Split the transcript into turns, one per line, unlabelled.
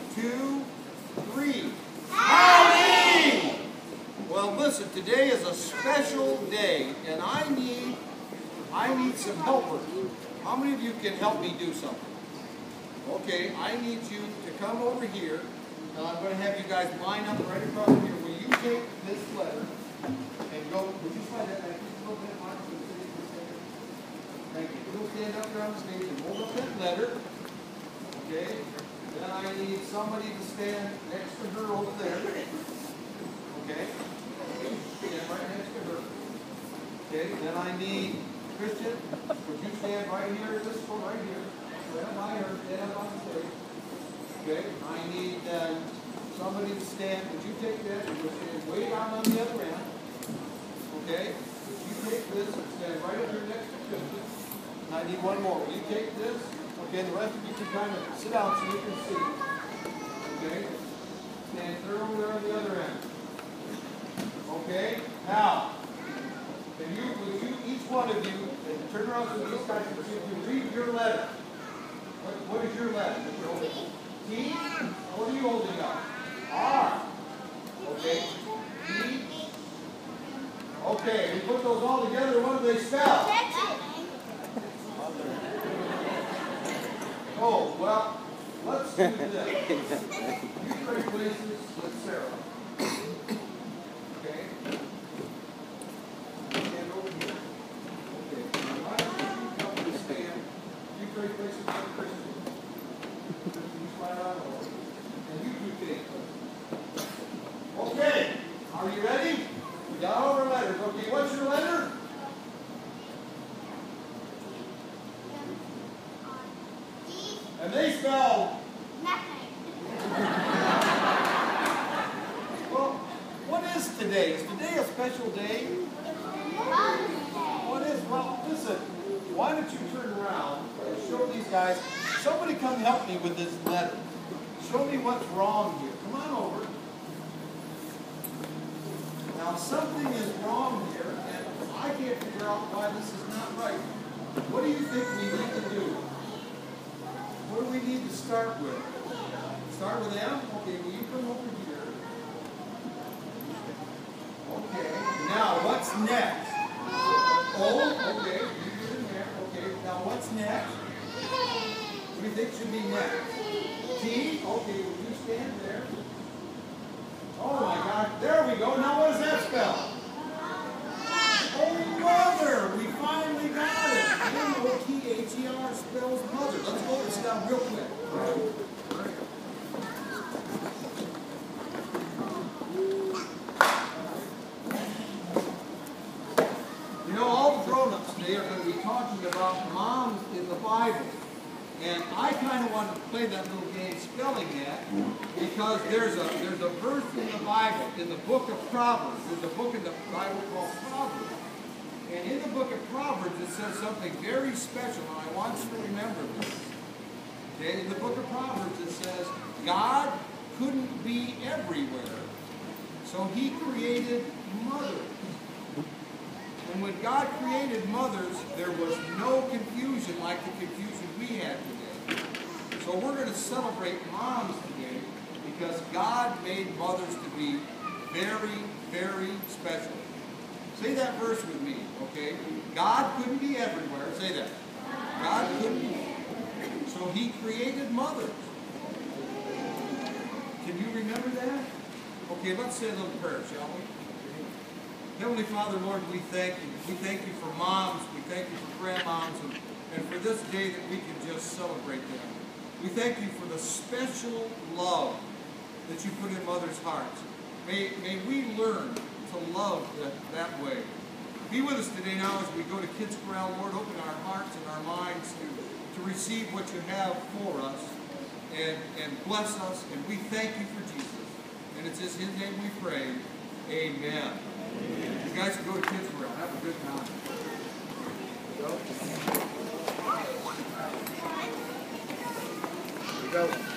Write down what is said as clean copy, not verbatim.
2, 3. Howdy! Well, listen, today is a special day, and I need some helpers. How many of you can help me do something? Okay, I need you to come over here. I'm going to have you guys line up right across here. Will you take this letter and go? Would you slide that back just a little bit, Mark? Thank you. You'll stand up there on the stage and hold up that letter. Okay. Then I need somebody to stand next to her over there. Okay. Stand right next to her. Okay. Then I need Christian. Would you stand right here? This one right here. Stand by her. Stand up on the stage. Okay. I need somebody to stand. Would you take that and you'll stand way down on the other end? Okay. Would you take this and stand right up here next to Christian? I need one more. Will you take this? Okay, the rest of you can kind of sit down so you can see. Okay? Stand clear over there on the other end. Okay? Now, would you, each one of you, turn around to these guys and see if you read your letter. What is your letter? T? What are you holding up? R. Okay. D. Okay, we put those all together. What do they spell? Oh, well, let's do this. You trade places with Sarah. Okay? Stand over here. Okay. Why don't you come to stand? You trade places with Christian. You slide out over. And you two take place. Okay. Are you ready? We got all our letters. Okay, what's your letter? And they spell nothing. Well, what is today? Is today a special day? What is? Well, listen, why don't you turn around and show these guys, somebody come help me with this letter. Show me what's wrong here. Come on over. Now, something is wrong here, and I can't figure out why this is not right. What do you think we need to do? What do we need to start with? Start with M? Okay, will you come over here? Okay, now what's next? O, okay, you get in there. Okay, now what's next? What do you think should be next? T, okay, will you stand there? Oh my God, there we go. Now what does that spell? Oh, mother, we finally got it. M-O-T-H-E-R spells mother. Let's hold this down real quick. You know, all the grown-ups today are going to be talking about moms in the Bible. And I kind of wanted to play that little game spelling that because there's a verse in the Bible, in the book of Proverbs. There's a book in the Bible called Proverbs. And in the book of Proverbs, it says something very special, and I want you to remember this. Okay? In the book of Proverbs, it says, God couldn't be everywhere, so He created mothers. And when God created mothers, there was no confusion like the confusion we have today. So we're going to celebrate moms today because God made mothers to be very, very special. Say that verse with me, okay? God couldn't be everywhere. Say that. God couldn't be. So He created mothers. Can you remember that? Okay, let's say a little prayer, shall we? Heavenly Father, Lord, we thank you. We thank you for moms. We thank you for grandmoms and for this day that we can just celebrate them. We thank you for the special love that you put in mothers' hearts. May we learn to love that way. Be with us today now as we go to Kids Corral. Lord, open our hearts and our minds to receive what you have for us and bless us. And we thank you for Jesus. And it's in His name we pray. Amen. Amen. You guys can go to Kids Corral. Have a good time. Here we go.